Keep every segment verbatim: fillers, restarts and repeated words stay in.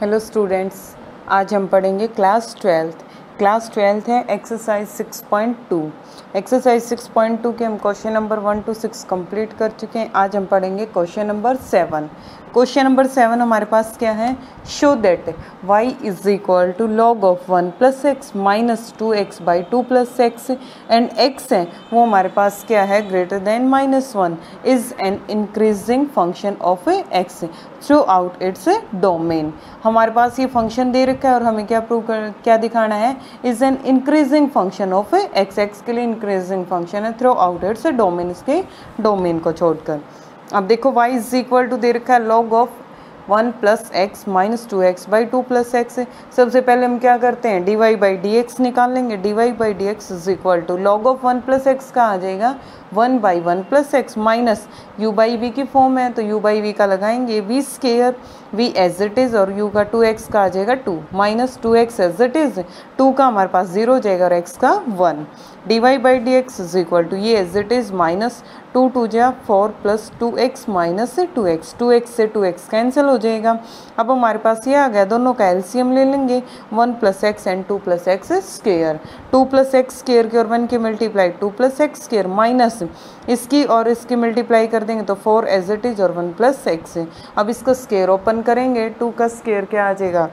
Hello students, आज हम पढ़ेंगे क्लास ट्वेल्थ। क्लास ट्वेल्थ है exercise six point two. Exercise six point two के हम question number one two six complete कर चुके हैं। आज हम पढ़ेंगे question number seven. Question number seven हमारे पास क्या है, show that y is equal to log of one plus x minus two x by two plus x and x है वो हमारे पास क्या है, greater than minus one, is an increasing function of x throughout its domain. हमारे पास ये function दे रखा है और हमें क्या प्रूव कर क्या दिखाना है, is an increasing function of x। x के लिए इंक्रीजिंग फंक्शन है थ्रू आउट इट्स डोमेन, इसके डोमेन को छोड़कर। अब देखो y इज इक्वल टू दे रखा है log of one plus x minus two x by two plus x. सबसे पहले हम क्या करते हैं, d y by d x निकाल लेंगे। D y by d x is equal to log of one plus x का आ जाएगा one by one plus x minus u by v की फॉर्म है तो यू बाई वी का लगाएंगे v square, v as it is और u का टू एक्स का आ जाएगा two minus two x as it is, two का हमारे पास जीरो हो जाएगा और एक्स का one. D y by d x is equal to ये as it is minus two two जा four plus two x minus से टू एक्स, टू एक्स से टू एक्स कैंसिल हो जाएगा। अब हमारे पास ये आ गया, दोनों का एलसीएम ले लेंगे, one plus x and two plus x square. Two plus x square की और वन की multiply two plus x square minus इसकी और इसकी मल्टीप्लाई कर देंगे तो फोर एज इट इज और वन प्लस एक्स। अब इसको स्केयर ओपन करेंगे, टू का स्केयर क्या आ जाएगा,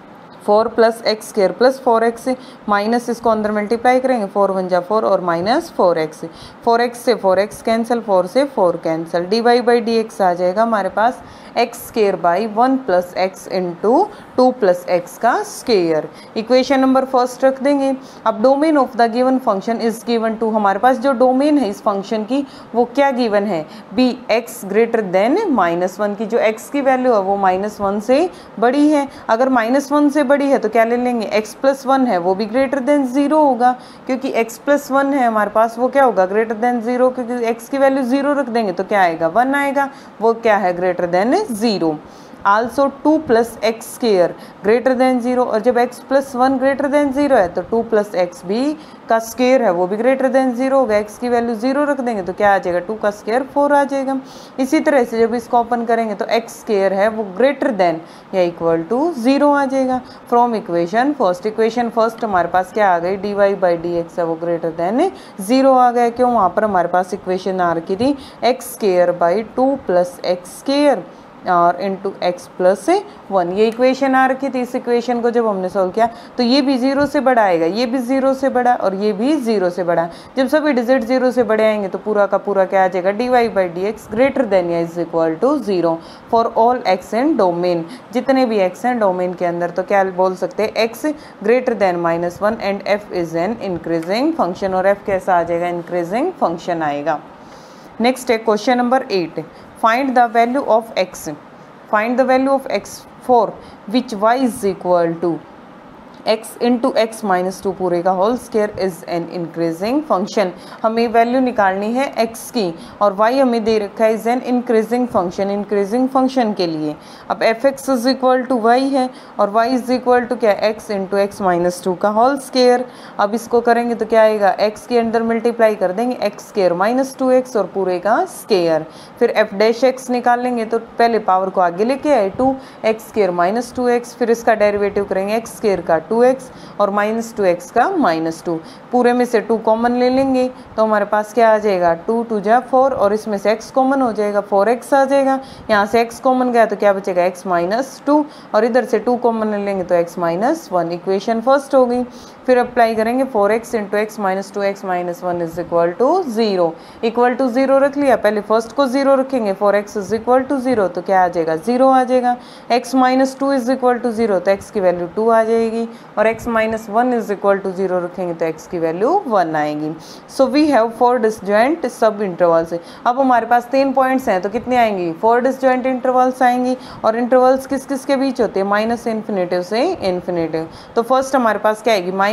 four plus x square plus four x minus इसको अंदर मल्टीप्लाई करेंगे, फोर वन जा फोर और minus four x, four x से फोर एक्स कैंसिल, फोर से four cancel. D y by d x आ जाएगा हमारे पास x square by one plus x into two plus x का स्केयर। इक्वेशन नंबर फर्स्ट रख देंगे। अब domain of the given function is given to, हमारे पास जो डोमेन है इस फंक्शन की वो क्या गिवन है, be x greater than minus one की, जो एक्स की वैल्यू है वो माइनस वन से बड़ी है। अगर माइनस वन से बड़ी है तो क्या ले लेंगे, x प्लस वन है वो भी ग्रेटर देन जीरो होगा, क्योंकि x प्लस वन है हमारे पास वो क्या होगा, ग्रेटर देन जीरो, क्योंकि x की वैल्यू जीरो रख देंगे तो क्या आएगा, वन आएगा, वो क्या है greater than zero. Also two plus x square greater than zero, और जब x plus one greater than zero है तो टू प्लस एक्स भी का स्केयर है वो भी ग्रेटर देन जीरो होगा। x की वैल्यू जीरो रख देंगे तो क्या आ जाएगा, टू का स्केयर फोर आ जाएगा। इसी तरह से जब इसको ओपन करेंगे तो x स्केयर है वो ग्रेटर देन या इक्वल टू जीरो आ जाएगा। From equation first, equation first हमारे पास क्या आ गई, d y by d x है वो ग्रेटर देन जीरो आ गया। क्यों, वहाँ पर हमारे पास इक्वेशन आ रखी थी x square by two plus x square और इंटू एक्स प्लस वन, ये इक्वेशन आ रखी थी। इस इक्वेशन को जब हमने सोल्व किया तो ये भी जीरो से बड़ा आएगा, ये भी जीरो से बड़ा और ये भी जीरो से बड़ा। जब सभी डिजिट जीरो से बड़े आएंगे तो पूरा का पूरा क्या आ जाएगा, d y by d x greater than या is equal to zero for all x and domain, जितने भी एक्स हैं डोमेन के अंदर। तो क्या बोल सकते हैं, x greater than minus one and f is an increasing function, और एफ कैसा आ जाएगा, इंक्रीजिंग फंक्शन आएगा। नेक्स्ट है question number eight, find the value of x, find the value of x for which y is equal to x into x minus two पूरे का whole square is an increasing function. हमें value निकालनी है x की और y हमें दे रखा है is an increasing function, increasing function के लिए। अब f x is equal to y है और y इज इक्वल टू क्या, x into x minus two का होल स्केयर। अब इसको करेंगे तो क्या आएगा, x के अंदर मल्टीप्लाई कर देंगे x square minus two x और पूरे का स्केयर। फिर एफ डैश एक्स निकाल लेंगे तो पहले पावर को आगे लेके आए two x square minus two x, फिर इसका डेरिवेटिव करेंगे एक्स स्केयर का टू एक्स और माइनस टू एक्स का माइनस टू, पूरे में से टू कॉमन ले लेंगे तो हमारे पास क्या आ जाएगा, टू टू जा फोर और इसमें से x कॉमन हो जाएगा, फोर एक्स आ जाएगा। यहाँ से x कॉमन गया तो क्या बचेगा, x माइनस टू और इधर से टू कॉमन ले लेंगे तो x minus one. Equation first हो गई। फिर अप्लाई करेंगे four x into x minus two x minus one is equal to zero, equal to zero रख लिया, पहले फर्स्ट को जीरो रखेंगे, four x is equal to zero तो क्या आ जाएगा, जीरो आ जाएगा। x minus two is equal to zero तो x की वैल्यू टू आ जाएगी और x minus one is equal to zero रखेंगे तो x की वैल्यू वन आएगी। So we have four disjoint sub intervals. अब हमारे पास तीन पॉइंट्स हैं तो कितने आएंगी, फोर डिसजॉइंट इंटरवल्स आएंगी। और इंटरवल्स किस किस के बीच होते हैं, माइनस इन्फिनेटिव से इन्फिनेटिव। तो फर्स्ट हमारे पास क्या आएगी,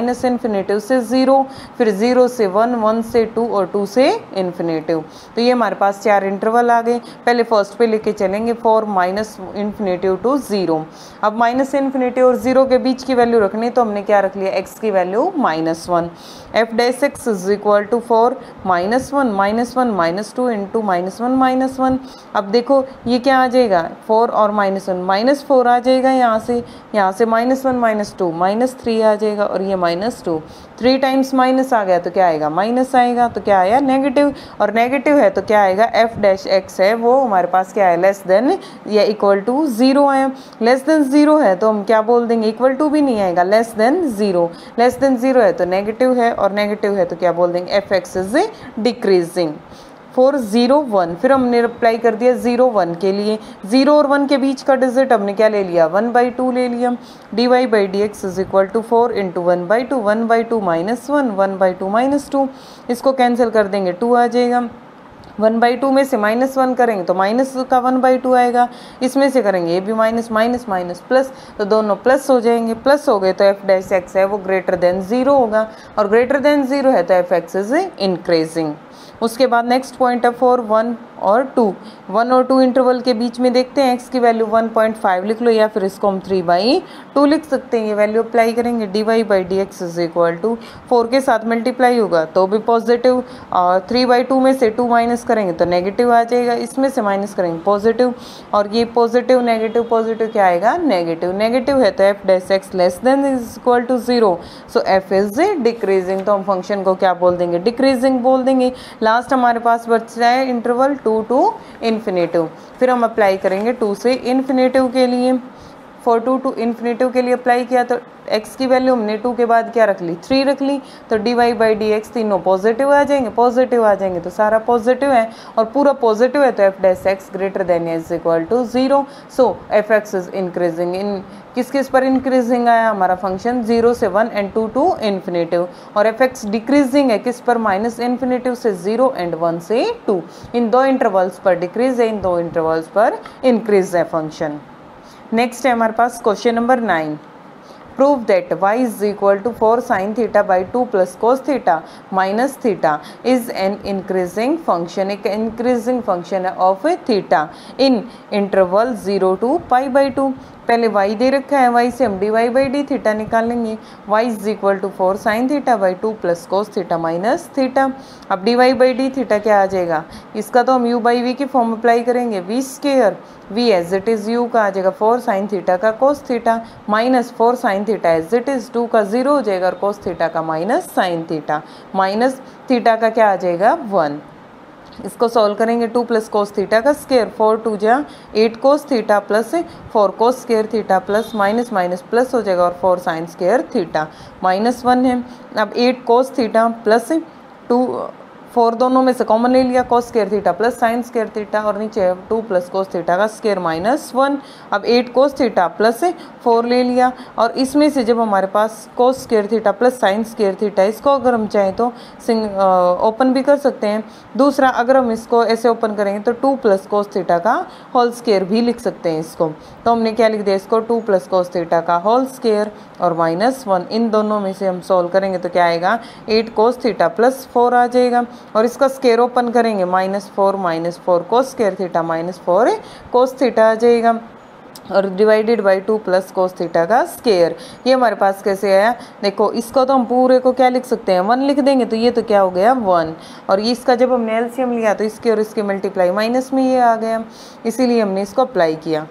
माइनस इन्फिनेटिव से ज़ीरो, फिर ज़ीरो से वन, वन से टू और टू से इन्फिनेटिव। तो ये हमारे पास चार इंटरवल आ गए। पहले फर्स्ट पे लेके चलेंगे for minus infinitive to zero. अब माइनस इन्फिनेटिव और ज़ीरो के बीच की वैल्यू रखनी, तो हमने क्या रख लिया, एक्स की value minus one. F dash x is equal to four minus one minus one minus two into minus one minus one. अब देखो ये क्या आ जाएगा, फोर और माइनस वन, माइनस फोर आ जाएगा यहाँ से, यहाँ से minus one minus two minus three आ जाएगा, और ये minus two, three times minus आ गया तो क्या आएगा, माइनस आएगा, तो क्या आया, नेगेटिव। और नेगेटिव है तो क्या आएगा, एफ डैश एक्स है वो हमारे पास क्या है, लेस देन या इक्वल टू ज़ीरो है। लेस देन ज़ीरो है तो हम क्या बोल देंगे, इक्वल टू भी नहीं आएगा, less than zero. Less than zero है तो नेगेटिव है, और नेगेटिव है तो क्या बोल देंगे, f x is decreasing. For zero one, फिर हमने अप्लाई कर दिया ज़ीरो वन के लिए। ज़ीरो और वन के बीच का डिजिट हमने क्या ले लिया, वन बाई टू ले लिया। D y by d x is equal to four into one by two, one by two minus one, one by two minus two, इसको कैंसिल कर देंगे, टू आ जाएगा। वन बाई टू में से minus one करेंगे तो माइनस का वन बाई टू आएगा, इसमें से करेंगे ये भी माइनस माइनस माइनस प्लस, तो दोनों प्लस हो जाएंगे। प्लस हो गए तो एफ डैश एक्स है वो ग्रेटर देन ज़ीरो होगा, और ग्रेटर देन ज़ीरो है तो एफ एक्स इज इंक्रीजिंग। उसके बाद नेक्स्ट पॉइंट है फोर वन और टू। वन और टू इंटरवल के बीच में देखते हैं, एक्स की वैल्यू वन पॉइंट फाइव लिख लो, या फिर इसको हम थ्री बाई टू लिख सकते हैं। ये वैल्यू अप्लाई करेंगे, d y by d x is equal to four के साथ मल्टीप्लाई होगा तो भी पॉजिटिव, और थ्री बाई टू में से टू माइनस करेंगे तो नेगेटिव आ जाएगा, इसमें से माइनस करेंगे पॉजिटिव, और ये पॉजिटिव नेगेटिव पॉजिटिव क्या आएगा, नेगेटिव। नेगेटिव है तो f dash x less than is equal to zero, so f is decreasing, तो हम फंक्शन को क्या बोल देंगे, डिक्रीजिंग बोल देंगे। लास्ट हमारे पास बचता है इंटरवल टू टू इन्फिनेटिव, फिर हम अप्लाई करेंगे टू से इन्फिनेटिव के लिए। फॉर टू टू इन्फिनेटिव के लिए अप्लाई किया तो x की वैल्यू हमने टू के बाद क्या रख ली, थ्री रख ली, तो d y by d x तीनों पॉजिटिव आ जाएंगे, पॉजिटिव आ जाएंगे तो सारा पॉजिटिव है, और पूरा पॉजिटिव है तो f dash x greater than is equal to zero, so f x is increasing. इन किस किस पर इंक्रीजिंग आया हमारा फंक्शन, जीरो से one and two to infinitive, और एफ एक्स डिक्रीजिंग है किस पर, माइनस इन्फिनेटिव से जीरो एंड वन से टू। इन दो इंटरवल्स पर डिक्रीज है, इन दो इंटरवल्स पर इंक्रीज है फंक्शन। नेक्स्ट है हमारे पास question number nine. Prove that y is equal to four sine theta by two plus cos theta minus theta is an increasing function, एक इंक्रीजिंग फंक्शन है of theta in interval zero to pi by two. पहले y दे रखा है, y से हम d y by d theta निकालेंगे। y is equal to four sine theta by two plus cos theta minus theta. अब D y by d theta क्या आ जाएगा, इसका तो हम u बाई वी की फॉर्म अप्लाई करेंगे, v square v as it is u का आ जाएगा फोर साइन थीटा का cos theta minus four sine theta as it is two का जीरो हो जाएगा, और कोस थीटा का minus sine theta minus theta का क्या आ जाएगा, वन। इसको सॉल्व करेंगे, टू प्लस कोस थीटा का स्केयर, फोर टू जा eight cos theta plus four cos square theta plus minus minus plus हो जाएगा, और four sine square theta minus one है। अब eight cos theta plus two, four दोनों में से कॉमन ले लिया, cos square theta plus sine square theta, और नीचे टू प्लस कोस थीटा का स्केयर माइनस वन। अब eight cos theta plus four ले लिया, और इसमें से जब हमारे पास cos square theta plus sine square theta, इसको अगर हम चाहें तो सिंग ओपन भी कर सकते हैं। दूसरा अगर हम इसको ऐसे ओपन करेंगे तो टू प्लस कोस थीटा का होल स्केयर भी लिख सकते हैं इसको। तो हमने क्या लिख दिया इसको, टू प्लस कोस थीटा का होल स्केयर और माइनस वन। इन दोनों में से हम सॉल्व करेंगे तो क्या आएगा, eight cos theta plus four आ जाएगा, और इसका स्केयर ओपन करेंगे minus four minus four cos square theta minus four cos theta आ जाएगा, और divided by two plus cos theta का स्केयर। ये हमारे पास कैसे आया, देखो इसको तो हम पूरे को क्या लिख सकते हैं, वन लिख देंगे, तो ये तो क्या हो गया वन, और ये इसका जब हमने एलसीएम लिया तो इसके और इसके मल्टीप्लाई माइनस में ये आ गया, इसीलिए हमने इसको अप्लाई किया।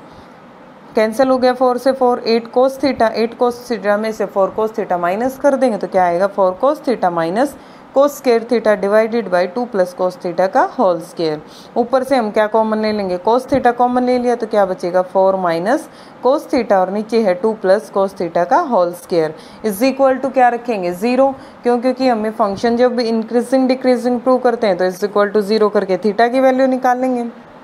कैंसिल हो गया, फोर से four, eight cos theta, eight cos theta में से फोर कोस थीटा माइनस कर देंगे तो क्या आएगा, four cos theta minus cos square theta divided by two plus cos theta का होल स्केयर। ऊपर से हम क्या कॉमन ले लेंगे, कोस थीटा कॉमन ले लिया तो क्या बचेगा, फोर माइनस कोस थीटा, और नीचे है टू प्लस कोस थीटा का whole square is equal to क्या रखेंगे, जीरो, क्यों, क्योंकि हमें फंक्शन जब इंक्रीजिंग डिक्रीजिंग प्रूव करते हैं तो इज इक्वल टू जीरो करके थीटा की वैल्यू निकाल लेंगे।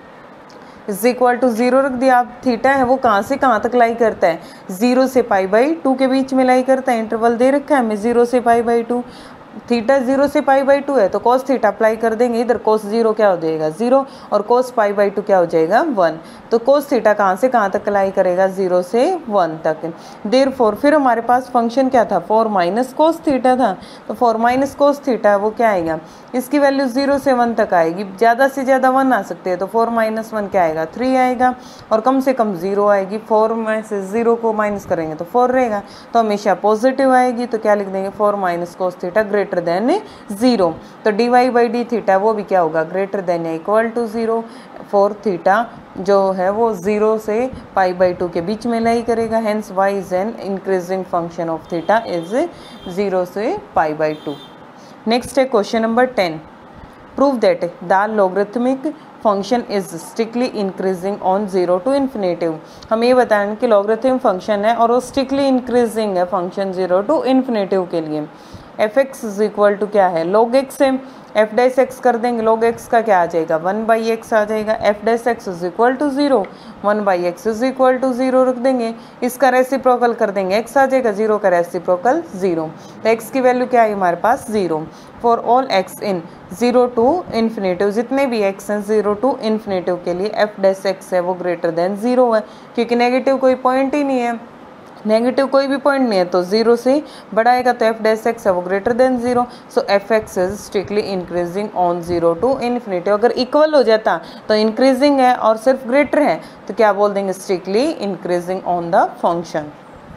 इज इक्वल टू जीरो रख दिया। आप थीटा है वो कहाँ से कहाँ तक लाई करता है, जीरो से पाई बाई टू के बीच में लाई करता है, इंटरवल दे रखा है हमें जीरो से pi by two. Theta zero से पाई बाई टू है तो कोस थीटा अप्लाई कर देंगे, इधर कोस जीरो क्या हो जाएगा जीरो और कोस पाई बाई टू क्या हो जाएगा वन। तो कोस थीटा कहाँ से कहाँ तक अप्लाई करेगा, जीरो से वन तक। देर फोर फिर हमारे पास फंक्शन क्या था, फोर माइनस कोस थीटा था, तो फोर माइनस कोस थीटा वो क्या आएगा, इसकी वैल्यू जीरो से वन तक आएगी, ज़्यादा से ज़्यादा वन आ सकते हैं, तो फोर माइनस वन क्या आएगा, थ्री आएगा, और कम से कम जीरो आएगी, फोर में से जीरो को माइनस करेंगे तो फोर रहेगा, तो हमेशा पॉजिटिव आएगी, तो क्या लिख देंगे, four minus cos theta greater than zero. तो d y by d theta वो भी क्या होगा, ग्रेटर देन या equal to zero. Four theta जो है वो जीरो से पाई बाई टू के बीच में लाई करेगा, hence y is an increasing function of theta is zero से पाई बाई टू। नेक्स्ट है question number ten, prove that the logarithmic function is strictly increasing on zero to infinitive. हम ये बताएं कि लॉगरिथम फंक्शन है और वो strictly increasing है फंक्शन जीरो टू इन्फिनेटिव के लिए। F x is equal to क्या है, लॉग एक्स है, एफ डैश एक्स कर देंगे, लॉग एक्स का क्या आ जाएगा, वन बाई एक्स आ जाएगा, f dash x is equal to zero, one by x is equal to zero रख देंगे, इसका रेसिप्रोकल कर देंगे, एक्स आ जाएगा, जीरो का रेसिप्रोकल जीरो, तो एक्स की वैल्यू क्या है हमारे पास zero. For all x in zero to infinitive, जितने भी एक्स हैं जीरो टू इन्फिनेटिव के लिए एफ डैश एक्स है वो ग्रेटर देन जीरो है, क्योंकि नेगेटिव कोई पॉइंट ही नहीं है, नेगेटिव कोई भी पॉइंट नहीं है, तो जीरो से बड़ा आएगा, तो एफ डैश एक्स है वो greater than zero. So f x is strictly increasing on zero to infinity. अगर इक्वल हो जाता तो इंक्रीजिंग है और सिर्फ ग्रेटर है तो क्या बोल देंगे, strictly increasing on the function.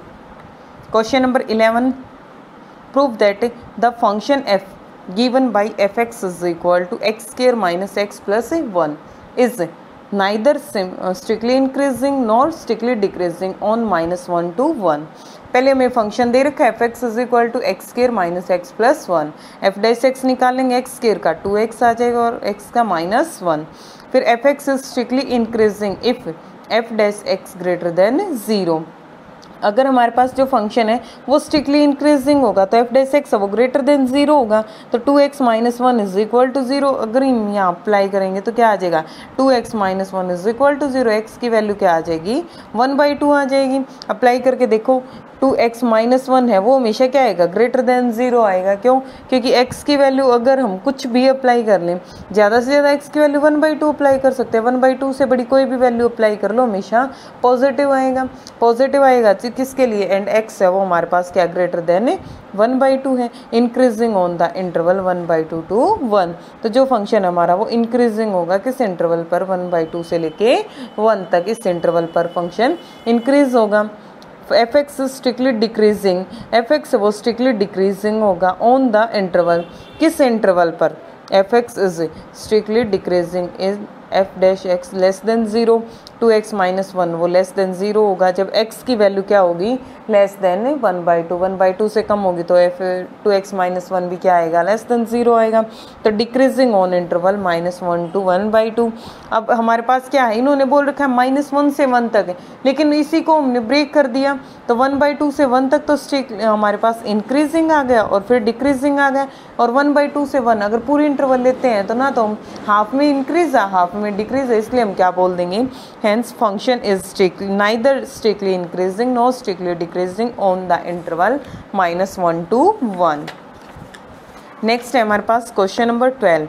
Question number eleven, prove that the function f given by f x is equal to x square minus x plus one is neither uh, strictly increasing nor strictly decreasing on minus one to वन। पहले हमें function दे रखा है f x is equal to x square minus x plus one, f dash x निकालेंगे, x square का two x आ जाएगा और एक्स का माइनस वन। फिर f x is strictly increasing if f dash x greater than zero. अगर हमारे पास जो फंक्शन है वो स्ट्रिक्टली इंक्रीजिंग होगा तो एफ डैश एक्स वो ग्रेटर देन जीरो होगा, तो two x minus one is equal to zero. अगर हम यहाँ अप्लाई करेंगे तो क्या आ जाएगा, two x minus one is equal to zero, x की वैल्यू क्या आ जाएगी, वन बाई टू आ जाएगी। अप्लाई करके देखो, टू एक्स माइनस वन है वो हमेशा क्या आएगा, ग्रेटर देन जीरो आएगा। क्यों, क्योंकि x की वैल्यू अगर हम कुछ भी अप्लाई कर लें, ज़्यादा से ज़्यादा x की value one by two apply कर सकते हैं, वन बाई टू से बड़ी कोई भी वैल्यू अप्लाई कर लो हमेशा पॉजिटिव आएगा, पॉजिटिव आएगा किसके लिए, एंड x है वो हमारे पास क्या greater than one by two है, increasing on the interval one by two to one. तो जो फंक्शन हमारा वो इंक्रीजिंग होगा किस इंटरवल पर, वन बाई टू से लेके वन तक, इस इंटरवल पर फंक्शन इंक्रीज होगा। F x strictly decreasing, f x वो स्ट्रिक्टली डिक्रीजिंग होगा ऑन द इंटरवल, किस इंटरवल पर, f x is strictly decreasing is f dash x less than zero, two x minus one वो less than zero होगा जब x की value क्या होगी, less than one by two, one by two से कम होगी तो f two x minus one भी क्या आएगा, लेस देन जीरो आएगा। तो decreasing on interval minus one to one by two. अब हमारे पास क्या है, इन्होंने बोल रखा है माइनस वन से वन तक है, लेकिन इसी को हमने ब्रेक कर दिया तो वन बाई टू से वन तक तो स्ट्रिक्ट हमारे पास इंक्रीजिंग आ गया और फिर डिक्रीजिंग आ गया, और वन बाई टू से वन अगर पूरी इंटरवल लेते हैं तो ना तो हम हाफ में इंक्रीज है हाफ में डिक्रीज है, इसलिए हम क्या बोल देंगे, hence function is strictly neither strictly increasing nor strictly decreasing on the interval minus one to one. Next है हमारे पास question number twelve,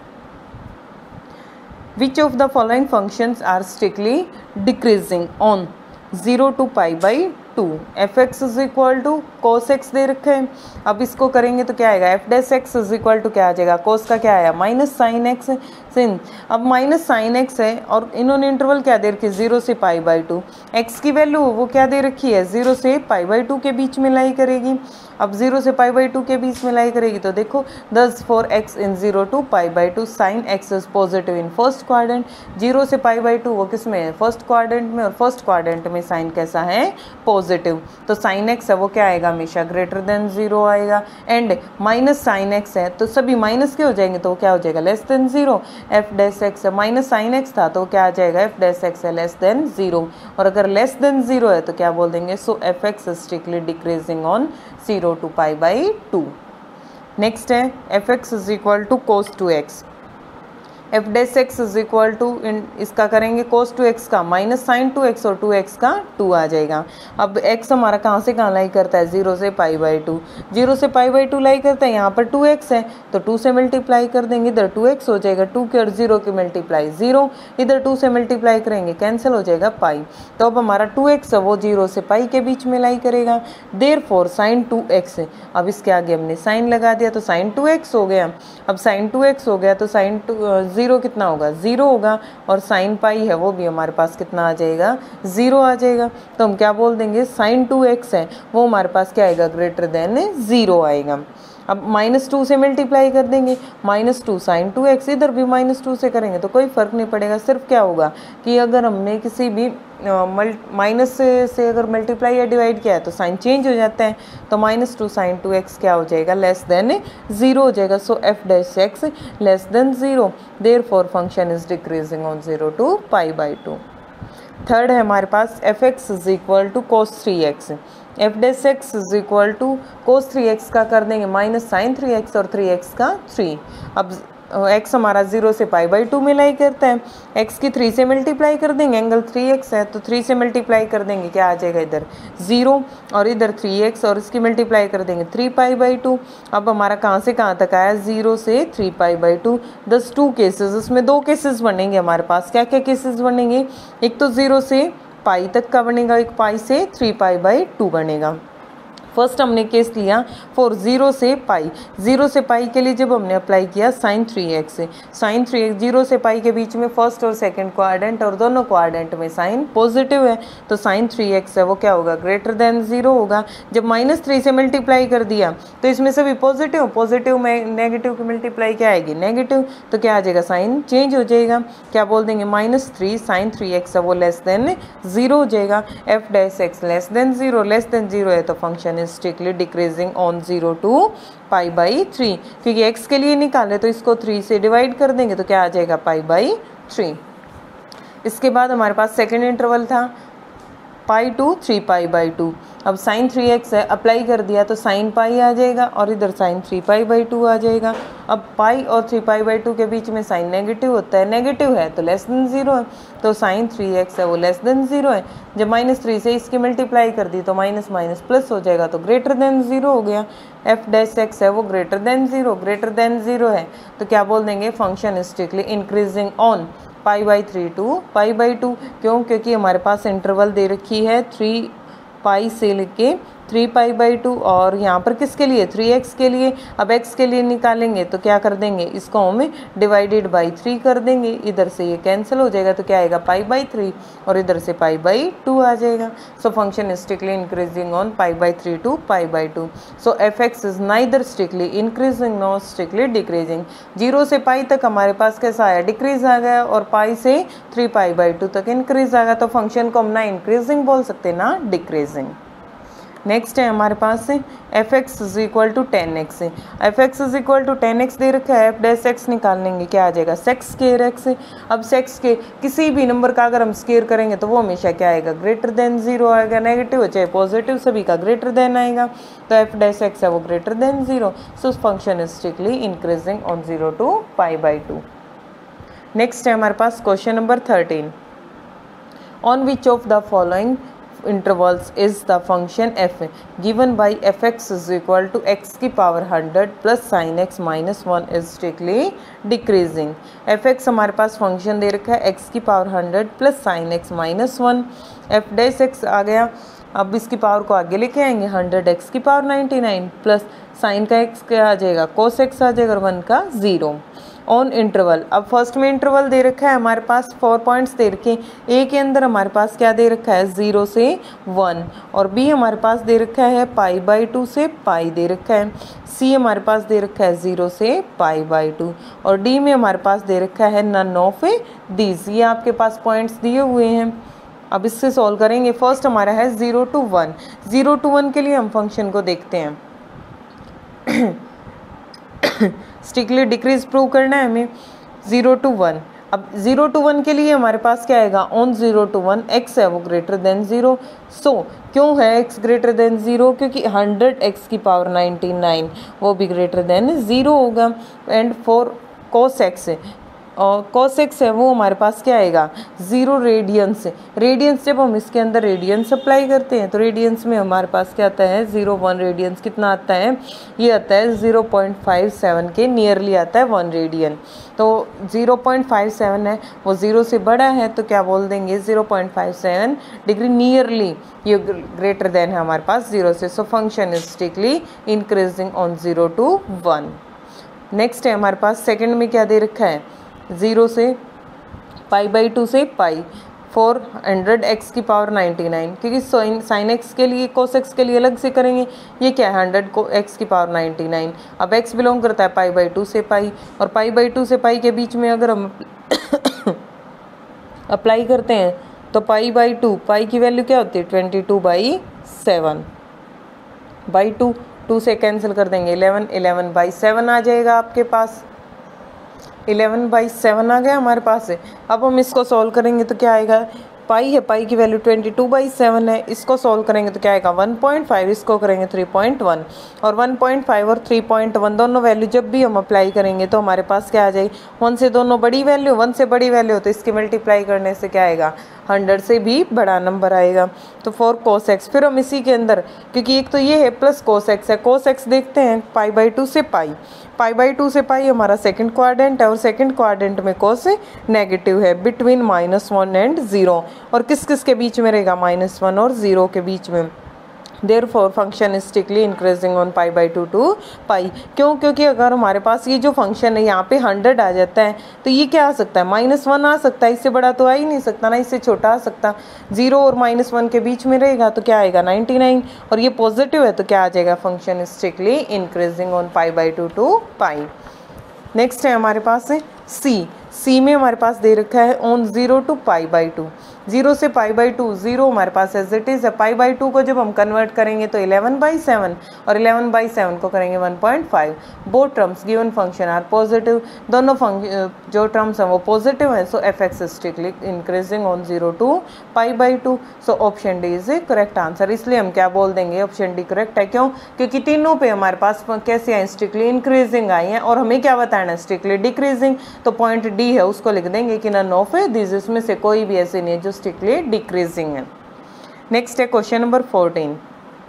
which of the following functions are strictly decreasing on zero to pi by two, f x is equal to cos x दे रखे हैं, अब इसको करेंगे तो क्या आएगा, f dash x is equal to क्या आ जाएगा, कोस का क्या आया माइनस साइन एक्स सिन, अब माइनस साइन एक्स है और इन्होंने इंटरवल क्या दे रखी है, जीरो से पाई बाई टू, एक्स की वैल्यू वो क्या दे रखी है, जीरो से पाई बाई टू के बीच में लाई करेगी। अब जीरो से पाई बाई टू के बीच में लाई करेगी तो देखो thus for x in zero to pi by two sine x is positive in first quadrant, zero से पाई बाई टू वो किस में है, फर्स्ट क्वाड्रेंट में, और फर्स्ट क्वाड्रेंट में साइन कैसा है, पॉजिटिव, तो साइन एक्स है वो क्या आएगा, हमेशा ग्रेटर देन जीरो आएगा। एंड माइनस साइन एक्स है तो सभी माइनस के हो जाएंगे तो वो क्या हो जाएगा, less than zero. F dash x है, माइनस साइन एक्स था तो क्या आ जाएगा, एफ डैश एक्स है लेस देन जीरो, और अगर लेस देन जीरो है तो क्या बोल देंगे, so f x strictly decreasing on zero to pi by two. Next है f x is equal to cos two x, f dash x is equal to इन इसका करेंगे कोस टू एक्स का माइनस साइन टू एक्स और two x का two आ जाएगा। अब एक्स हमारा कहाँ से कहाँ लाई करता है, जीरो से पाई बाई टू, जीरो से पाई बाई टू लाई करता है, यहाँ पर टू एक्स है तो टू से मल्टीप्लाई कर देंगे, इधर टू एक्स हो जाएगा, टू के और जीरो की मल्टीप्लाई जीरो, इधर टू से मल्टीप्लाई करेंगे कैंसिल हो जाएगा पाई। तो अब हमारा टू एक्स है वो जीरो से पाई के बीच में लाई करेगा, therefore sine two x है, अब इसके आगे हमने साइन लगा दिया तो साइन टू एक्स हो गया। अब साइन टू एक्स हो गया तो साइन टू जीरो कितना होगा, जीरो होगा, और साइन पाई है वो भी हमारे पास कितना आ जाएगा, जीरो आ जाएगा। तो हम क्या बोल देंगे, साइन टू एक्स है वो हमारे पास क्या आएगा, ग्रेटर देन जीरो आएगा। अब माइनस टू से मल्टीप्लाई कर देंगे, minus two sine two x, इधर भी माइनस टू से करेंगे तो कोई फ़र्क नहीं पड़ेगा, सिर्फ क्या होगा कि अगर हमने किसी भी माइनस से, से अगर मल्टीप्लाई या डिवाइड किया है तो साइन चेंज हो जाता है, तो minus two sine two x क्या हो जाएगा, लेस देन जीरो हो जाएगा। So f dash x less than zero, therefore function is decreasing on zero to pi by two. Third है हमारे पास f x is equal to cos three x, f dash x is equal to cos three x का कर देंगे minus sine three x और three x का three. अब x हमारा जीरो से पाई बाई टू में लाई करता है, x की थ्री से मल्टीप्लाई कर देंगे, एंगल थ्री एक्स है तो थ्री से मल्टीप्लाई कर देंगे, क्या आ जाएगा इधर जीरो, और इधर थ्री एक्स और इसकी मल्टीप्लाई कर देंगे थ्री पाई बाई टू। अब हमारा कहाँ से कहाँ तक आया, जीरो से three pi by two, thus two cases, उसमें दो केसेस बनेंगे हमारे पास, क्या क्या केसेस बनेंगे, एक तो जीरो से पाई तक का बनेगा, एक पाई से थ्री पाई बाई टू बनेगा। फर्स्ट हमने केस लिया फॉर जीरो से पाई, जीरो से पाई के लिए जब हमने अप्लाई किया साइन थ्री एक्स से, साइन थ्री एक्स जीरो से पाई के बीच में फर्स्ट और सेकंड क्वाड्रेंट और दोनों क्वाड्रेंट में साइन पॉजिटिव है, तो साइन थ्री एक्स है वो क्या होगा, ग्रेटर देन जीरो होगा। जब माइनस थ्री से मल्टीप्लाई कर दिया तो इसमें से भी पॉजिटिव, पॉजिटिव में नेगेटिव की मल्टीप्लाई क्या आएगी, नेगेटिव, तो क्या आ जाएगा, साइन चेंज हो जाएगा, क्या बोल देंगे, minus three sine three x है वो लेस देन जीरो हो जाएगा। F dash x less than zero, less than zero है तो function strictly decreasing on zero to pi by three, क्योंकि x के लिए निकाले तो इसको थ्री से डिवाइड कर देंगे तो क्या आ जाएगा, पाई बाई थ्री। इसके बाद हमारे पास सेकेंड इंटरवल था pi to three pi by two. अब साइन थ्री एक्स है, अप्लाई कर दिया तो साइन पाई आ जाएगा और इधर sine three pi by two आ जाएगा। अब पाई और थ्री पाई बाई टू के बीच में साइन नेगेटिव होता है, नेगेटिव है तो लेस देन जीरो है, तो साइन थ्री एक्स है वो लेस देन जीरो है। जब माइनस थ्री से इसकी मल्टीप्लाई कर दी तो माइनस माइनस प्लस हो जाएगा तो ग्रेटर देन जीरो हो गया। एफ डैश एक्स है वो greater than zero, greater than zero है तो क्या बोल देंगे, function strictly increasing on pi by three to pi by two. क्यों, क्योंकि हमारे पास इंटरवल दे रखी है थ्री पाई से लेके थ्री पाई बाई टू, और यहाँ पर किसके लिए, थ्री एक्स के लिए। अब x के लिए निकालेंगे तो क्या कर देंगे, इसको हम डिवाइडेड बाई थ्री कर देंगे, इधर से ये कैंसिल हो जाएगा तो क्या आएगा, पाई बाई थ्री, और इधर से पाई बाई टू आ जाएगा। So function strictly increasing on pi by three to pi by two. So f x is neither strictly increasing not strictly decreasing. Zero से पाई तक हमारे पास कैसा आया, डिक्रीज आ गया, और पाई से थ्री पाई बाई टू तक इंक्रीज आ गया, तो फंक्शन को हम ना इंक्रीजिंग बोल सकते ना डिक्रीजिंग। नेक्स्ट है हमारे पास f x is equal to tan x, f x is equal to tan x दे रखा है, एफ डैश एक्स निकालेंगे क्या आ जाएगा, सेक्स स्केयर एक्स। अब सेक्स के किसी भी नंबर का अगर हम स्केयर करेंगे तो वो हमेशा क्या आएगा, ग्रेटर देन जीरो आएगा, नेगेटिव हो चाहे पॉजिटिव सभी का ग्रेटर देन आएगा, तो एफ डैश एक्स है वो greater than zero. So function is strictly increasing on zero to pi by two. Next है हमारे पास question number thirteen, on which of the following intervals is the function f given by fx is equal to x की power hundred plus sine x minus one is strictly decreasing। fx हमारे पास function दे रखा है x की power hundred plus sine x minus one, f dash x आ गया, अब इसकी पावर को आगे लेके आएंगे, हंड्रेड एक्स की power ninety nine plus sine का x क्या आ जाएगा, कोस x आ जाएगा, और वन का जीरो। ऑन इंटरवल, अब फर्स्ट में इंटरवल दे रखा है हमारे पास, फोर पॉइंट्स दे रखे, ए के अंदर हमारे पास क्या दे रखा है, जीरो से वन, और बी हमारे पास दे रखा है पाई बाई टू से पाई दे रखा है, सी हमारे पास दे रखा है जीरो से पाई बाई टू, और डी में हमारे पास दे रखा है नन ऑफ दीज। ये आपके पास पॉइंट्स दिए हुए हैं, अब इससे सॉल्व करेंगे। फर्स्ट हमारा है zero to one, zero to one के लिए हम फंक्शन को देखते हैं, स्ट्रिक्टली डिक्रीज प्रूव करना है हमें, जीरो टू वन। अब जीरो टू वन के लिए हमारे पास क्या आएगा, on zero to one x है वो ग्रेटर देन जीरो। सो क्यों है एक्स ग्रेटर देन जीरो, क्योंकि हंड्रेड एक्स की पावर नाइन्टी नाइन वो भी ग्रेटर देन जीरो होगा। एंड फॉर कोस एक्स और cos x है वो हमारे पास क्या आएगा, ज़ीरो रेडियंस। रेडियंस जब हम इसके अंदर रेडियंस अप्लाई करते हैं तो रेडियंस में हमारे पास क्या आता है, ज़ीरो वन रेडियंस कितना आता है, ये आता है ज़ीरो पॉइंट फाइव सेवन के नियरली आता है वन रेडियन। तो ज़ीरो पॉइंट फाइव सेवन है वो ज़ीरो से बड़ा है तो क्या बोल देंगे, zero point five seven degree nearly, ये ग्रेटर देन है हमारे पास ज़ीरो से। So function is strictly increasing on zero to one. Next है हमारे पास सेकंड में क्या दे रखा है, ज़ीरो से पाई बाई टू से पाई फोर हंड्रेड एक्स की पावर नाइन्टी नाइन, क्योंकि साइन एक्स के लिए कोस एक्स के लिए अलग से करेंगे, ये क्या है हंड्रेड को एक्स की पावर नाइन्टी नाइन। अब एक्स बिलोंग करता है पाई बाई टू से पाई, और पाई बाई टू से पाई के बीच में अगर हम अप्लाई करते हैं तो पाई बाई टू, पाई की वैल्यू क्या होती है twenty two by seven, by two, two से कैंसिल कर देंगे इलेवन, इलेवन बाई सेवन आ जाएगा आपके पास, इलेवन बाई सेवन आ गया हमारे पास है। अब हम इसको सॉल्व करेंगे तो क्या आएगा, पाई है, पाई की value twenty two by seven है, इसको सॉल्व करेंगे तो क्या आएगा वन पॉइंट फाइव, इसको करेंगे थ्री पॉइंट वन, और वन पॉइंट फाइव और थ्री पॉइंट वन दोनों वैल्यू जब भी हम अप्लाई करेंगे तो हमारे पास क्या आ जाएगी, वन से दोनों बड़ी वैल्यू, वन से बड़ी वैल्यू हो तो इसकी मल्टीप्लाई करने से क्या आएगा, हंड्रेड से भी बड़ा नंबर आएगा। तो फॉर कोस एक्स, फिर हम इसी के अंदर, क्योंकि एक तो ये है प्लस कोस एक्स है, कोस एक्स देखते हैं पाई बाई टू से पाई, पाई बाई टू से पाई हमारा सेकंड क्वाड्रेंट है, और सेकंड क्वाड्रेंट में कोस नेगेटिव है between minus one and zero, और किस किस के बीच में रहेगा, माइनस वन और ज़ीरो के बीच में। Therefore function is strictly increasing on pi by two to pi. क्यों, क्योंकि अगर हमारे पास ये जो फंक्शन है यहाँ पे हंड्रेड आ जाता है तो ये क्या आ सकता है, माइनस वन आ सकता है, इससे बड़ा तो आ ही नहीं सकता ना, इससे छोटा आ सकता, जीरो और माइनस वन के बीच में रहेगा तो क्या आएगा नाइन्टी नाइन, और ये पॉजिटिव है तो क्या आ जाएगा, function is strictly increasing on pi by two to pi. Next है हमारे पास है सी, सी में हमारे पास दे रखा है on zero to pi by two, zero से पाई बाई टू, जीरो हमारे पास एज इट इज़ है, पाई बाई टू को जब हम कन्वर्ट करेंगे तो इलेवन बाई सेवन, और इलेवन बाई सेवन को करेंगे one point five. Both terms given function are positive, दोनों फंक्शन जो टर्म्स हैं वो पॉजिटिव हैं, so f x strictly increasing on zero to pi by two. So option D is a correct answer, इसलिए हम क्या बोल देंगे, ऑप्शन डी करेक्ट है। क्यों, क्योंकि तीनों पे हमारे पास कैसे आए, स्ट्रिक्टली इंक्रीजिंग आई हैं, और हमें क्या बताना है, स्ट्रिक्टली डिक्रीजिंग, तो पॉइंट डी है उसको लिख देंगे कि नन ऑफ दिस, इसमें से कोई भी ऐसे नहीं है जो स्ट्रिक्टली डिक्रीजिंग है। नेक्स्ट है question number fourteen,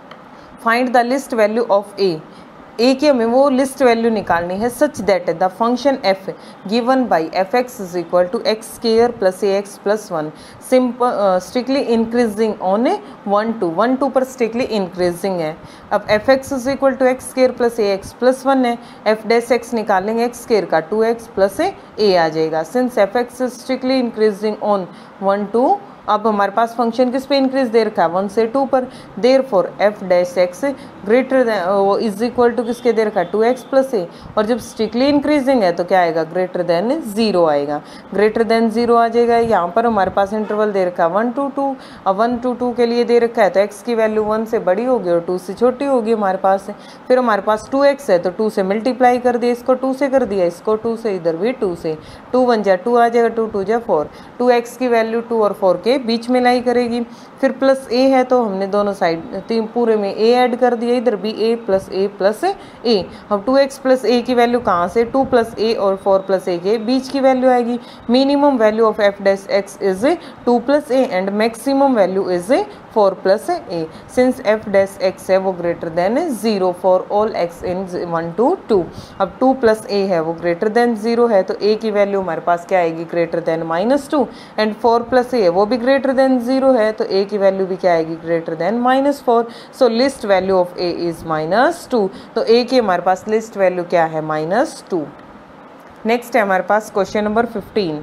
find the least value of a, a की हमें वो लिस्ट वैल्यू निकालनी है such that the function f given by f x is equal to x square plus a x plus one simple strictly increasing on a one to, one two पर strictly increasing है। अब f x is equal to x square plus a x plus one है, f dash x निकालेंगे x square का, two x plus a आ जाएगा। Since f x is strictly increasing on one two, अब हमारे पास function किस पे increase दे रखा है, वन से टू पर, therefore f dash x greater than is equal to किसके दे रखा है, टू एक्स प्लस ए, और जब स्ट्रिक्टली इंक्रीजिंग है तो क्या आएगा, ग्रेटर देन जीरो आएगा, ग्रेटर देन जीरो आ जाएगा। यहाँ पर हमारे पास इंटरवल दे रखा है वन टू टू, अब वन टू टू के लिए दे रखा है तो एक्स की वैल्यू वन से बड़ी होगी और टू से छोटी होगी हमारे पास। फिर हमारे पास टू एक्स है तो टू से मल्टीप्लाई कर दिया, इसको टू से कर दिया, इसको टू से, इधर भी टू से, टू वन जा टू आ जाएगा, टू टू जा फोर, टू एक्स की वैल्यू टू और फोर के बीच में लाई करेगी। फिर प्लस ए है तो हमने दोनों साइड तीन पूरे में ए ऐड कर दिया, इधर भी ए प्लस ए प्लस ए। अब टू एक्स प्लस ए की वैल्यू कहाँ से, टू प्लस ए और फोर प्लस ए के बीच की वैल्यू आएगी। Minimum value of f dash x is two plus a and maximum value is four plus a. Since f dash x है वो greater than zero for all x in one to two. अब two plus a है वो greater than zero है तो a की value हमारे पास क्या आएगी, greater than minus two, and four plus a है वो भी ग्रेटर देन जीरो है तो ए की वैल्यू भी क्या आएगी, greater than minus four. So least value of a is minus two, तो ए की हमारे पास लिस्ट वैल्यू क्या है, माइनस टू। नेक्स्ट है हमारे पास question number fifteen.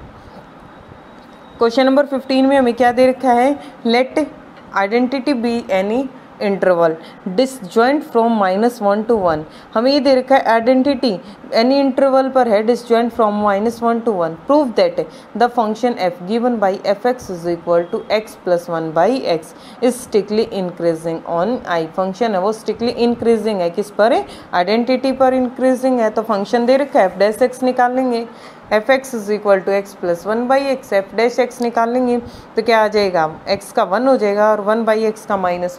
Question number fifteen में हमें क्या दे रखा है, let identity be any interval disjoint from minus one to one. हमें ये दे रखा है आइडेंटिटी एनी इंटरवल पर है disjoint from minus one to one. Prove that the function f given by f x is equal to x plus one by x is strictly increasing on I. Function है वो strictly increasing है, किस पर है, identity पर increasing है। तो function दे रखा है एफ डैश एक्स निकालेंगे, f x is equal to x plus one by x, f dash x निकालेंगे तो क्या आ जाएगा, एक्स का वन हो जाएगा और वन बाई एक्स का minus one by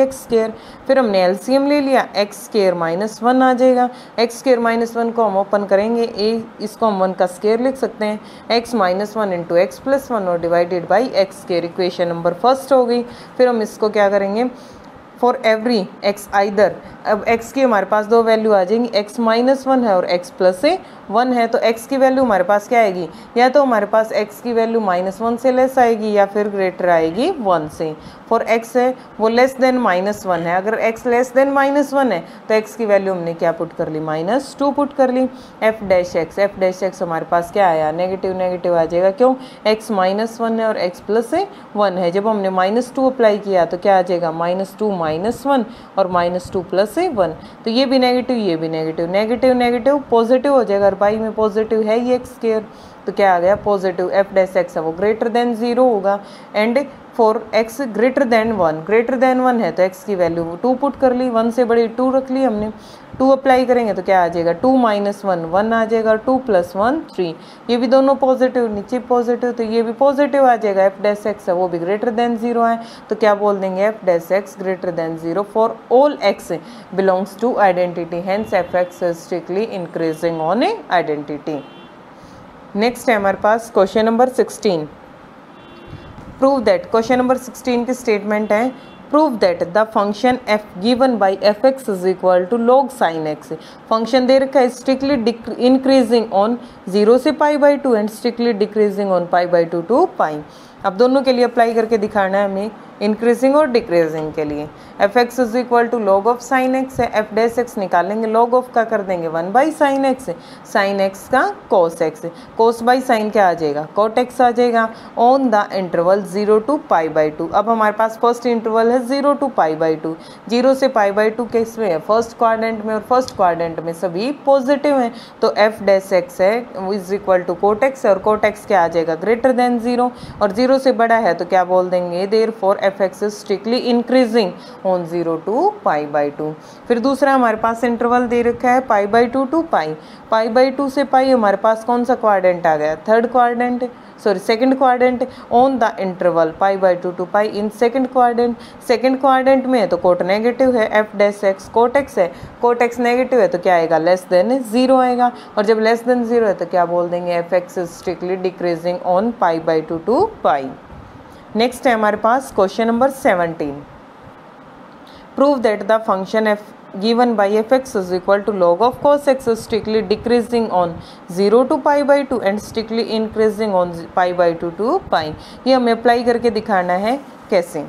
x square. फिर हमने एलसीएम ले लिया, एक्स स्केयर माइनस वन आ जाएगा। एक्स स्केयर माइनस वन को हम ओपन करेंगे, ए इसको हम वन का स्केयर लिख सकते हैं, x minus one into x plus one और divided by x square. Equation number first हो गई। फिर हम इसको क्या करेंगे, फॉर एवरी एक्स आइदर, अब एक्स की हमारे पास दो वैल्यू आ जाएंगी, एक्स माइनस वन है और एक्स प्लस ए वन है, तो एक्स की वैल्यू हमारे पास क्या आएगी, या तो हमारे पास एक्स की वैल्यू माइनस वन से लेस आएगी या फिर ग्रेटर आएगी वन से। फॉर एक्स है वो लेस देन माइनस वन है, अगर x less than minus one है तो एक्स की वैल्यू हमने क्या पुट कर ली, माइनस टू पुट कर ली। F dash x, f dash x हमारे पास क्या आया, नेगेटिव नेगेटिव आ जाएगा, क्यों, एक्स माइनस वन है और एक्स प्लस ए वन है। जब हमने माइनस टू अप्लाई किया तो क्या आ जाएगा, माइनस टू माइनस वन और minus two plus a one, तो ये भी नेगेटिव ये भी नेगेटिव, नेगेटिव नेगेटिव पॉजिटिव हो जाएगा, और बाई में पॉजिटिव है ही एक्स स्केयर, तो क्या आ गया पॉजिटिव। एफ डैश एक्स है वो ग्रेटर देन जीरो होगा। And for x greater than one, greater than one है तो एक्स की वैल्यू टू पुट कर ली, वन से बड़ी टू रख ली हमने, टू अप्लाई करेंगे तो क्या आ जाएगा, टू माइनस वन वन आ जाएगा, टू प्लस वन थ्री, ये भी दोनों पॉजिटिव, नीचे पॉजिटिव तो ये भी पॉजिटिव आ जाएगा। एफ डैश एक्स है वो भी ग्रेटर देन जीरो है, तो क्या बोल देंगे, f dash x greater than zero for all x belongs to identity, hence f x strictly increasing on a identity. Next है हमारे पास question number sixteen. Prove that, question number sixteen की statement है, prove that the function f given by f x is equal to log sine x. Function दे रखा है strictly increasing on zero से pi by two and strictly decreasing on pi by two to pi. अब दोनों के लिए apply करके दिखाना है हमें, इंक्रीजिंग और डिक्रीजिंग के लिए। F x is equal to log of sine x है, एफ डैश एक्स निकालेंगे, लॉग ऑफ का कर देंगे one by sine x, sine x का cos x, cos by sine क्या आ जाएगा, कोट एक्स आ जाएगा, on the interval zero to pi by two. अब हमारे पास फर्स्ट इंटरवल है zero to pi by two, zero से पाई बाई टू किस में है, फर्स्ट क्वाड्रेंट में, और फर्स्ट क्वाड्रेंट में सभी पॉजिटिव हैं, तो एफ डैश एक्स है is equal to cot x, और कोट एक्स क्या आ जाएगा, ग्रेटर देन जीरो, और जीरो से बड़ा है तो क्या बोल देंगे, therefore f x strictly increasing on zero to pi by two. फिर दूसरा हमारे पास इंटरवल दे रखा है pi by two to pi, pi by two से पाई हमारे पास कौन सा क्वाड्रेंट आ गया, third quadrant, sorry second quadrant, on the interval pi by two to pi in second quadrant, second quadrant में है तो कोट नेगेटिव है, f dash x cot x है, कोट एक्स नेगेटिव है तो क्या आएगा, लेस देन जीरो आएगा, और जब लेस देन जीरो है तो क्या बोल देंगे, f x strictly decreasing on pi by two to pi. Next है हमारे पास question number seventeen. Prove that the function f given by fx is equal to log of cos x is strictly decreasing on zero to pi by two and strictly increasing on pi by two to pi। ये हमें apply करके दिखाना है कैसे,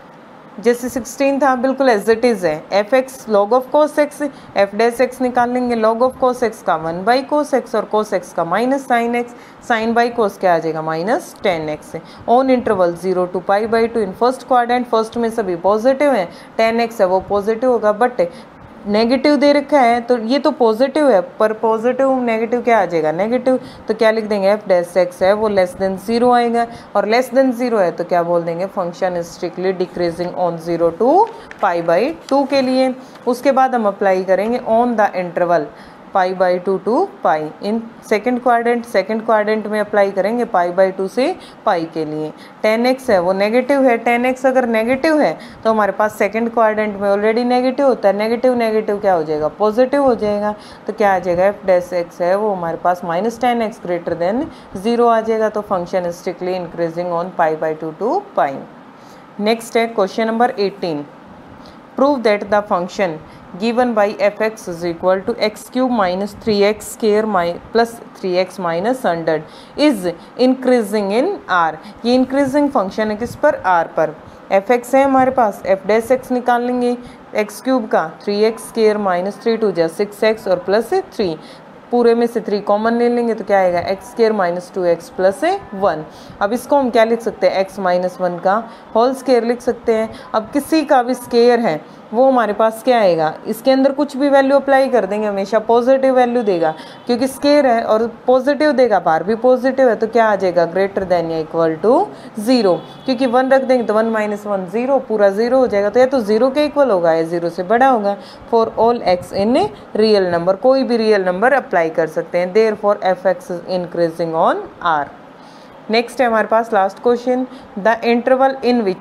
जैसे sixteen था बिल्कुल as it is है, f x log of cos x, f dash x निकाल लेंगे, लॉग ऑफ कोस एक्स का वन बाई कोस एक्स और कोस एक्स का minus sine x, sine by cos क्या आ जाएगा, minus tan x. On interval zero to pi by two in first quadrant, first में सभी पॉजिटिव हैं, ten x है वो पॉजिटिव होगा, बट नेगेटिव दे रखा है तो ये तो पॉजिटिव है, पर पॉजिटिव नेगेटिव क्या आ जाएगा, नेगेटिव, तो क्या लिख देंगे, एफ डैश एक्स है वो लेस देन जीरो आएगा, और लेस देन जीरो है तो क्या बोल देंगे, function is strictly decreasing on zero to pi by two के लिए। उसके बाद हम अप्लाई करेंगे on the interval pi by two to pi in second quadrant, second quadrant में अप्लाई करेंगे पाई बाई टू से पाई के लिए। टेन एक्स है वो नेगेटिव है, टेन एक्स अगर नेगेटिव है तो हमारे पास सेकेंड क्वाड्रेंट में ऑलरेडी नेगेटिव होता है, नेगेटिव नेगेटिव क्या हो जाएगा, पॉजिटिव हो जाएगा, तो क्या आ जाएगा, एफ डैश एक्स है वो हमारे पास minus tan x greater than zero आ जाएगा, तो function is strictly increasing on pi by two to pi. Next है question number eighteen. Prove that the function given by fx is equal to x cube minus three x square plus three x minus one hundred is increasing in r। ये increasing function है किस पर, r पर। fx है हमारे पास, f dash x निकाल लेंगे, x cube का three x square minus three two जा सिक्स एक्स और प्लस है थ्री, पूरे में से थ्री कॉमन ले लेंगे तो क्या आएगा, x square minus two x plus है वन। अब इसको हम क्या लिख सकते हैं, एक्स माइनस वन का होल स्केयर लिख सकते हैं। अब किसी का भी स्केयर है वो हमारे पास क्या आएगा, इसके अंदर कुछ भी वैल्यू अप्लाई कर देंगे हमेशा पॉजिटिव वैल्यू देगा, क्योंकि स्केयर है और पॉजिटिव देगा, बाहर भी पॉजिटिव है तो क्या आ जाएगा, ग्रेटर देन या इक्वल टू जीरो, क्योंकि वन रख देंगे तो वन माइनस वन जीरो, पूरा जीरो हो जाएगा, तो या तो जीरो के इक्वल होगा या जीरो से बड़ा होगा। For all x in real number, कोई भी रियल नंबर अप्लाई कर सकते हैं, therefore f x is increasing on R. Next है हमारे पास last question, the interval in which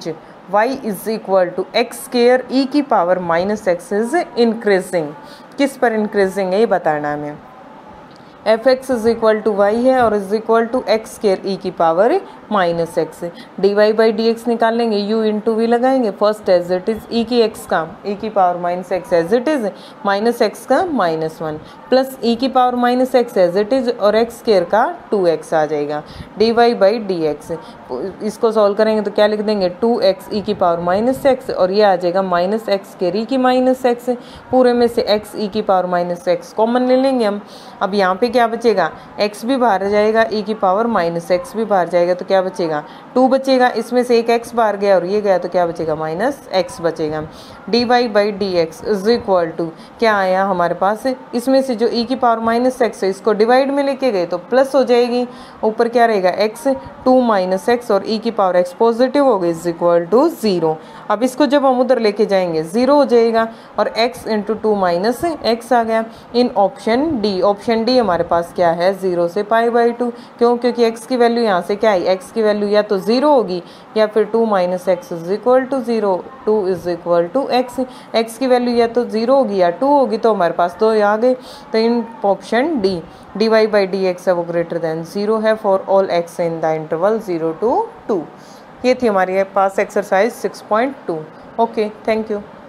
y is equal to x square e की power minus x is increasing. किस पर इंक्रीजिंग है ये बताना है हमें। F x is equal to y है और is equal to x square e की power minus x. D y by d x निकालेंगे, यू इंटू वी लगाएंगे, first as it is e की एक्स का ई की power minus x as it is, minus x का minus one, plus e की power minus x as it is और x square का two x आ जाएगा। D y by d x इसको सॉल्व करेंगे तो क्या लिख देंगे, टू एक्स ई की पावर माइनस एक्स और ये आ जाएगा माइनस एक्स स्केयर ई की माइनस एक्स। पूरे में से एक्स ई की पावर माइनस एक्स कॉमन ले लेंगे हम। अब यहाँ पे क्या बचेगा, x भी बाहर जाएगा, e की पावर माइनस एक्स भी बाहर जाएगा तो क्या बचेगा, टू बचेगा। इसमें से एक x बाहर गया और ये गया तो क्या बचेगा, माइनस एक्स बचेगा। D y by d x is equal to क्या आया हमारे पास, इसमें से जो e की पावर माइनस एक्स है इसको डिवाइड में लेके गए तो प्लस हो जाएगी, ऊपर क्या रहेगा x, टू माइनस एक्स और e की पावर x पॉजिटिव हो गई इज इक्वल टू जीरो। अब इसको जब हम उधर लेके जाएंगे जीरो हो जाएगा और x into two minus x आ गया in option D. Option D हमारे पास क्या है, जीरो से पाई बाई टू। क्यों, क्योंकि x की वैल्यू यहाँ से क्या है, x की वैल्यू या तो जीरो होगी या फिर two minus x is equal to zero, two is equal to x. X की वैल्यू या तो जीरो होगी या टू होगी तो हमारे पास दो आ गए। तो in option D d y by d x है वो ग्रेटर देन जीरो है for all x in the interval zero to two. ये थी हमारे पास exercise six point two. Okay, thank you.